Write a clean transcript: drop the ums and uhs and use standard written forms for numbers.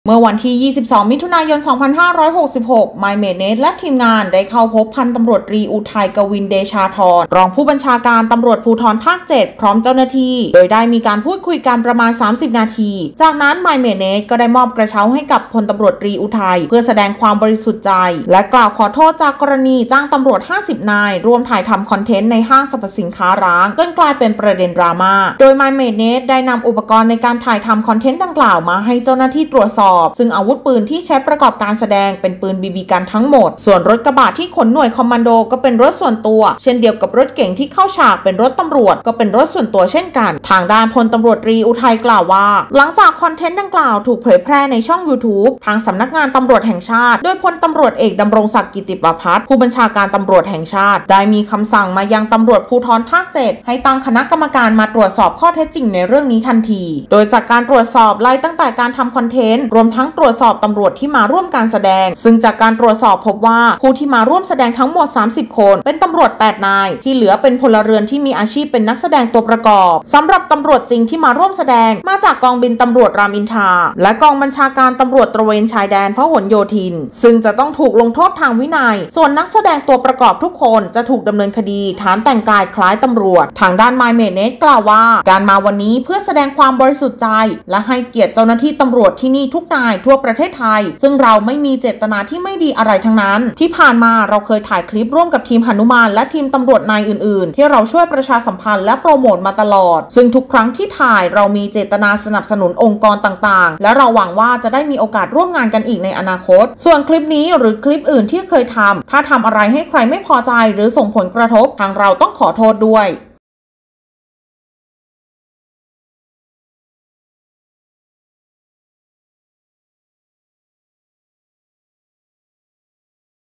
เมื่อวันที่ 22 มิถุนายน 2566 My m a d e Net และทีมงานได้เข้าพบพันตำรวจตรีอุทัยกวินเดชาธรรองผู้บัญชาการตำรวจภูธรภาค 7 พร้อมเจ้าหน้าที่โดยได้มีการพูดคุยกันประมาณ 30 นาทีจากนั้น My m a d e Net ก็ได้มอบกระเช้าให้กับพลตำรวจตรีอุทัยเพื่อแสดงความบริสุทธิ์ใจและกล่าวขอโทษจากกรณีจ้างตำรวจ 50 นายร่วมถ่ายทำคอนเทนต์ในห้างสรรพสินค้าร้างจนกลายเป็นประเด็นดราม่าโดย My m a d e Net ได้นำอุปกรณ์ในการถ่ายทำคอนเทนต์ดังกล่าวมาให้เจ้าหน้าที่ตรวจสอบซึ่งอาวุธปืนที่ใช้ประกอบการแสดงเป็นปืนบีบีกันทั้งหมดส่วนรถกระบะที่ขนหน่วยคอมมานโดก็เป็นรถส่วนตัวเช่นเดียวกับรถเก๋งที่เข้าฉากเป็นรถตำรวจก็เป็นรถส่วนตัวเช่นกันทางด้านพลตำรวจตรีอุทัยกล่าวว่าหลังจากคอนเทนต์ดังกล่าวถูกเผยแพร่ในช่อง YouTube ทางสำนักงานตำรวจแห่งชาติโดยพลตำรวจเอกดำรงศักดิ์กิติประภัสผู้บัญชาการตำรวจแห่งชาติได้มีคำสั่งมายังตำรวจภูธรภาค 7ให้ตั้งคณะกรรมการมาตรวจสอบข้อเท็จจริงในเรื่องนี้ทันทีโดยจากการตรวจสอบไล่ตั้งแต่การทำคอนเทนต์รวมทั้งตรวจสอบตำรวจที่มาร่วมการแสดงซึ่งจากการตรวจสอบพบว่าผู้ที่มาร่วมแสดงทั้งหมด30คนเป็นตำรวจ8นายที่เหลือเป็นพลเรือนที่มีอาชีพเป็นนักแสดงตัวประกอบสำหรับตำรวจจริงที่มาร่วมแสดงมาจากกองบินตำรวจรามอินทราและกองบัญชาการตำรวจตระเวนชายแดนพหลโยธินซึ่งจะต้องถูกลงโทษทางวินัยส่วนนักแสดงตัวประกอบทุกคนจะถูกดำเนินคดีฐานแต่งกายคล้ายตำรวจทางด้าน My m a d e Net กล่าวว่าการมาวันนี้เพื่อแสดงความบริสุทธิ์ใจและให้เกียรติเจ้าหน้าที่ตำรวจที่นี่ทุกนายทั่วประเทศไทยซึ่งเราไม่มีเจตนาที่ไม่ดีอะไรทั้งนั้นที่ผ่านมาเราเคยถ่ายคลิปร่วมกับทีมหนุมานและทีมตำรวจนายอื่นๆที่เราช่วยประชาสัมพันธ์และโปรโมทมาตลอดซึ่งทุกครั้งที่ถ่ายเรามีเจตนาสนับสนุนองค์กรต่างๆและเราหวังว่าจะได้มีโอกาสร่วมงานกันอีกในอนาคตส่วนคลิปนี้หรือคลิปอื่นที่เคยทำถ้าทำอะไรให้ใครไม่พอใจหรือส่งผลกระทบทางเราต้องขอโทษด้วย